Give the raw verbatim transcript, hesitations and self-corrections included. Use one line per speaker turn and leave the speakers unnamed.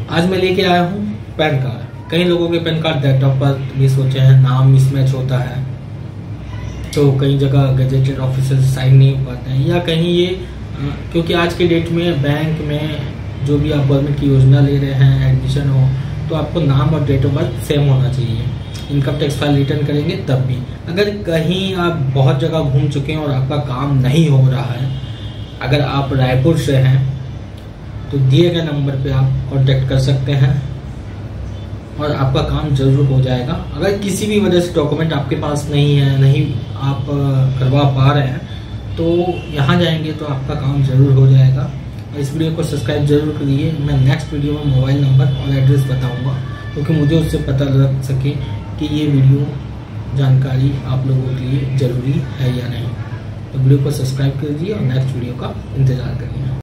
आज मैं लेके आया हूँ पैन कार्ड। कई लोगों के PAN card date of birth miss होते हैं, नाम मिसमैच होता है, तो कई जगह गजेटेड ऑफिसर साइन नहीं हो पाते हैं, या कहीं ये क्योंकि आज के डेट में बैंक में जो भी आप गवर्नमेंट की योजना ले रहे हैं, एडमिशन हो, तो आपको नाम और डेट ऑफ बर्थ सेम होना चाहिए। इनकम टैक्स फाइल रिटर्न करेंगे तब भी। अगर कहीं आप बहुत जगह घूम चुके हैं और आपका काम नहीं हो रहा है, अगर आप रायपुर से हैं तो दिए गए नंबर पे आप कांटेक्ट कर सकते हैं और आपका काम जरूर हो जाएगा। अगर किसी भी वजह से डॉक्यूमेंट आपके पास नहीं है, नहीं आप करवा पा रहे हैं, तो यहाँ जाएंगे तो आपका काम जरूर हो जाएगा। और इस वीडियो को सब्सक्राइब जरूर करिए। मैं नेक्स्ट वीडियो में मोबाइल नंबर और एड्रेस बताऊंगा, क्योंकि मुझे उससे पता लग सके कि ये वीडियो जानकारी आप लोगों के लिए ज़रूरी है या नहीं। तो वीडियो को सब्सक्राइब कीजिए और नेक्स्ट वीडियो का इंतज़ार करिए।